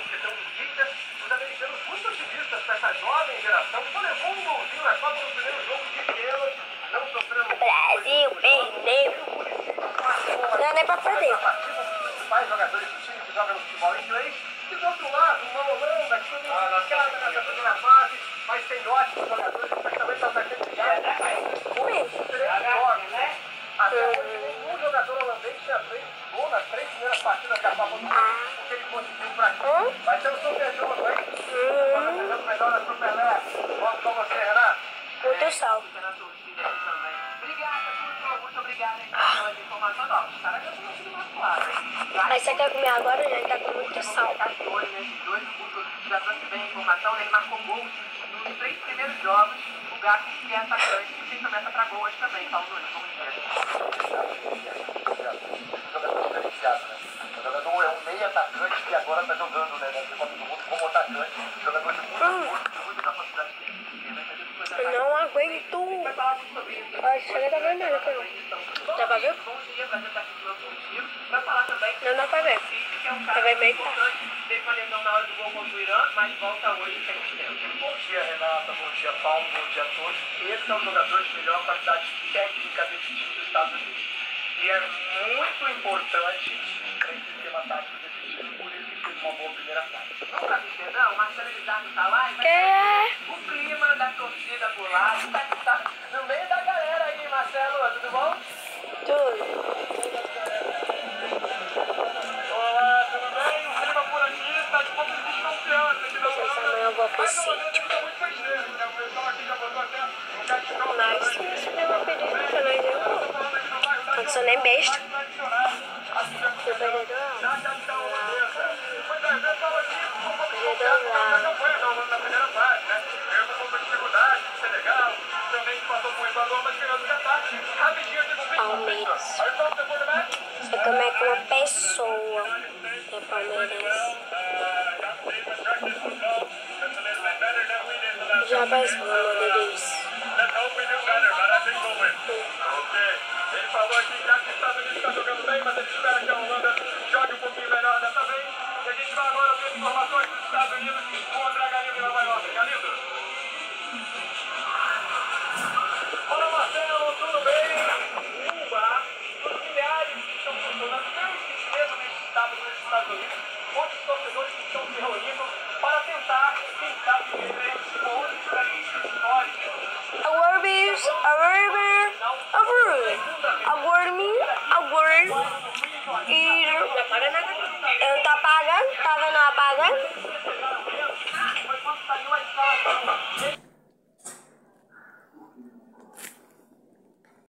porque tão invicta. Os americanos, muito otimistas para essa jovem geração, só levou um golzinho na Copa no primeiro jogo de pênalti, não sofrendo. Brasil perdeu. Não é nem pra perder. Os principais jogadores do time que jogam no futebol inglês. E do outro lado, uma Holanda que foi identificada nessa primeira fase, mas tem ótimos jogadores, especialmente os atacantes de área. Até hoje, nenhum jogador holandês tinha feito gol nas 3 primeiras partidas da Copa do Mundo, o que ele conseguiu pra aqui. Vai ter um super jogo, hein? Vamos melhor na Superlé. Vamos com você, Renato. Muito sal. Muito obrigada pela informação. Não, os caras já estão sendo mais claros, hein? Mas você quer comer agora? Já tá com muito sal. Já trouxe bem a informação, ele marcou gols nos 3 primeiros jogos. O Gato que é atacante e tem promessa para gols também, Paulo Nunes. Vamos ver. Jogador diferenciado, né? O jogador é um meio atacante que agora está jogando, né? Na Copa do Mundo como atacante. Jogador de muito capacidade técnica. Eu não aguento. Olha, chega da vermelha, pô. Dá pra ver? Não dá pra ver. Tá vermelho, tá? Teve uma lesão na hora do gol contra o Irã, mas volta hoje sem tempo. Bom dia, Renata. Bom dia, Paulo. Bom dia a todos. Esse é o jogador de melhor qualidade técnica desse time dos Estados Unidos. E é muito importante esse sistema tático desse time, por isso que fez uma boa primeira fase. Vamos pra Amsterdã, o Marcelo Elizardo tá lá e vai o clima da torcida por lá. Tá no meio da galera aí, Marcelo. Tudo bom? Tudo. Olá, tudo bem? O clima por aqui tá de pouco de desconfiança aqui da Essa amanhã eu vou pro sítio. Mas se meu pedido pra nós eu vou. Não sou nem besta. Seu perdedor lá. Perdedor lá. Palmeiras. Sei como é que uma pessoa é palmeirense. Já pensou, meu Deus. Ele falou aqui que os Estados Unidos está jogando bem, mas ele espera que a Holanda jogue um pouquinho melhor dessa vez. E a gente vai agora ver informações dos Estados Unidos contra a Galindo em Nova York. Galindo. Olá, Marcelo, tudo bem? Cuba, os milhares que estão funcionando pelo sistema nesse estado dos Estados Unidos, onde os torcedores estão se reunindo para tentar, quem sabe, viver uma outra experiência histórica. E eu tô apagando, tá vendo apagando?